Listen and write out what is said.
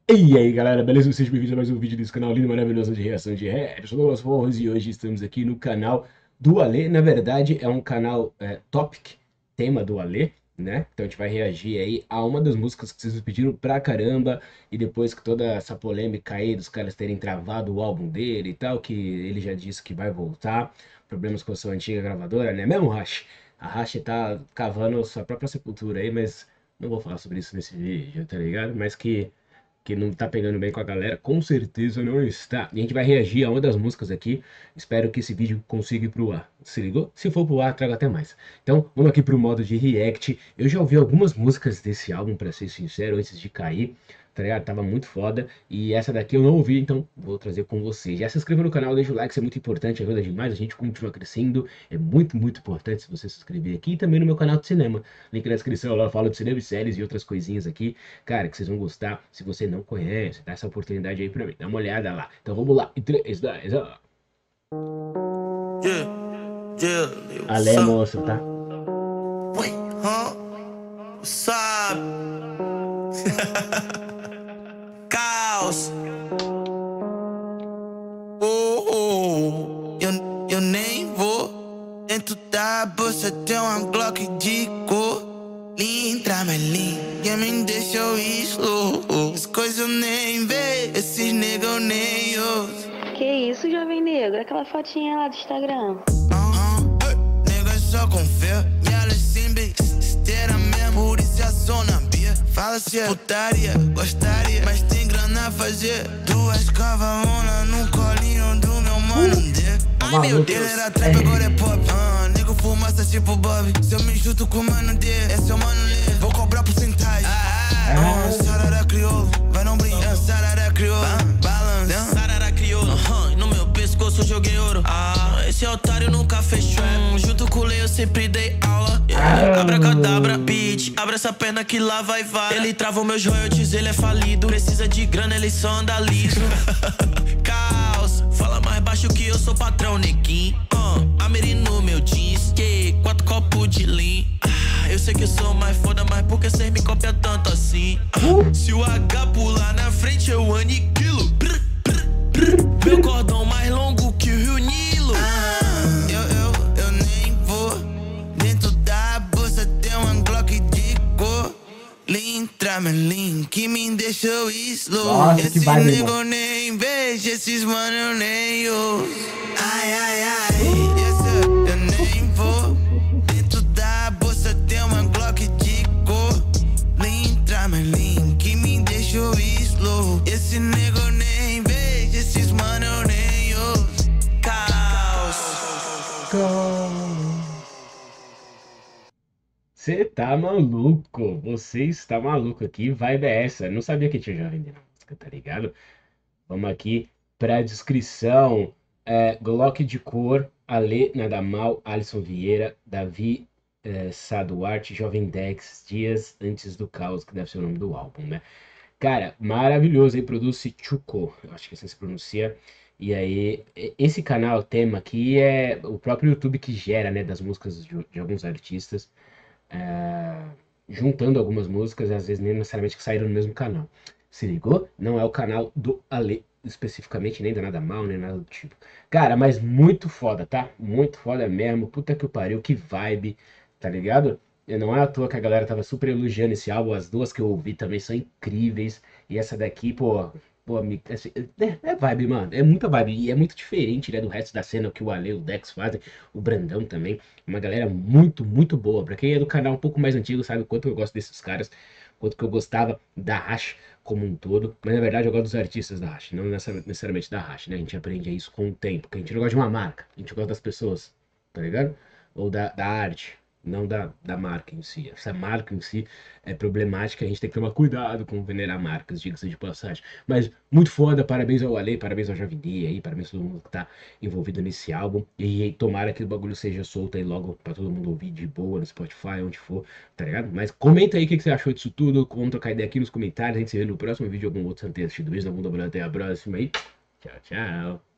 E aí galera, beleza? Sejam bem-vindos a mais um vídeo desse canal lindo, maravilhoso de reação de rap. Eu sou o Douglas Forros e hoje estamos aqui no canal do Alê. Na verdade é um canal Topic, tema do Alê, né? Então a gente vai reagir aí a uma das músicas que vocês me pediram pra caramba. E depois que toda essa polêmica aí dos caras terem travado o álbum dele e tal, que ele já disse que vai voltar. Problemas com a sua antiga gravadora, né mesmo, Hash? A Hash tá cavando sua própria sepultura aí, mas não vou falar sobre isso nesse vídeo, tá ligado? Mas que não tá pegando bem com a galera, com certeza não está. E a gente vai reagir a uma das músicas aqui. Espero que esse vídeo consiga ir pro ar. Se ligou? Se for pro ar, trago até mais. Então, vamos aqui pro modo de react. Eu já ouvi algumas músicas desse álbum, pra ser sincero, antes de cair. Tá ligado? Tava muito foda. E essa daqui eu não ouvi, então vou trazer com vocês. Já se inscreva no canal, deixa o like, isso é muito importante, ajuda demais. A gente continua crescendo. É muito, muito importante se você se inscrever aqui e também no meu canal de cinema. Link na descrição, lá eu falo de cinema e séries e outras coisinhas aqui. Cara, que vocês vão gostar. Se você não conhece, dá essa oportunidade aí pra mim. Dá uma olhada lá. Então vamos lá. Em 3, 2, 1. Yeah, yeah, what's Alé, up? moço, tá? Wait, huh? What's up? Caos. Eu nem vou. Dentro da bolsa tem uma Glock de cor. Linda, mas linda, me deixou slow. As coisas eu nem vejo, esses negros eu nem ouço. Que isso, jovem negro? Aquela fotinha lá do Instagram. Nega só confia, me olha assim, besteira mesmo, por isso a zona bia. Fala se é putaria, gostaria, mas tem grana a fazer. Duas cavalonas no colinho do meu mano D. Ai meu Deus, era trap, agora é pop. Nego fumaça tipo Bob. Se eu me junto com o mano D, é seu mano Lê. Vou cobrar porcentagem. Sarara crioulo, vai não brincar. Sarara crioulo, balança. Sarara crioulo, no meu pescoço joguei ouro. Esse otário nunca fechou. Junto com o Lê eu sempre dei aula. Abracadabra, beat, abre essa perna que lá vai vara. Ele trava os meus royalties, ele é falido. Precisa de grana, ele só anda liso. Caos, fala mais baixo que eu sou patrão, neguinho. Ameri no meu jeans, que 4 copos de lean. Eu sei que eu sou mais foda, mas por que cês me copiam tanto assim? Se o H pular na frente, eu aniquilo. Meu cordão mais longo que o Rio Nilo. Eu nem vou. Dentro da bolsa tem uma Glock de cor. Linda, mas lean, que me deixou slow. Nossa, que Esses vibe, nego irmão. eu nem vejo, esses mano eu nem ouço. Ai, eu nem vou. Dentro da bolsa tem uma Glock de cor. Linda, mas lean, que me deixou slow. Esse nego eu nem vejo, esses mano eu nem ouço. Caos. Você tá maluco? Você está maluco aqui? Vibe é essa? Eu não sabia que tinha jovem na música, tá ligado? Vamos aqui pra descrição. Glock de cor, Alê Nadamal, Alisson Vieira, Davi Sá Duarte, Jovem Dex, Dias Antes do Caos, que deve ser o nome do álbum, né? Cara, maravilhoso aí, produz Chuco, eu acho que assim se pronuncia. E aí, esse canal, tema aqui, é o próprio YouTube que gera, né, das músicas de alguns artistas, é, juntando algumas músicas, às vezes nem necessariamente que saíram no mesmo canal. Se ligou? Não é o canal do Ale, especificamente, nem da Nada Mal, nem nada do tipo. Cara, mas muito foda, tá? Muito foda mesmo. Puta que o pariu, que vibe, tá ligado? E não é à toa que a galera tava super elogiando esse álbum. As duas que eu ouvi também são incríveis. E essa daqui, pô, assim, é vibe, mano. É muita vibe. E é muito diferente, né, do resto da cena que o Ale e o Dex fazem. O Brandão também. Uma galera muito, muito boa. Pra quem é do canal um pouco mais antigo, sabe o quanto eu gosto desses caras. Quanto que eu gostava da Hash como um todo. Mas na verdade eu gosto dos artistas da Hash, não necessariamente da Hash, né? A gente aprende isso com o tempo. Porque a gente não gosta de uma marca, a gente gosta das pessoas, tá ligado? Ou da arte, não da marca em si. Essa marca em si é problemática, a gente tem que tomar cuidado com venerar marcas, diga-se de passagem. Mas muito foda, parabéns ao Ale, parabéns ao Javidi aí, parabéns a todo mundo que tá envolvido nesse álbum. E tomara que o bagulho seja solto aí logo pra todo mundo ouvir de boa no Spotify, onde for, tá ligado? Mas comenta aí o que você achou disso tudo, vamos trocar ideia aqui nos comentários, a gente se vê no próximo vídeo, algum outro sem ter assistido isso, não vamos dobrar até a próxima aí. Tchau, tchau.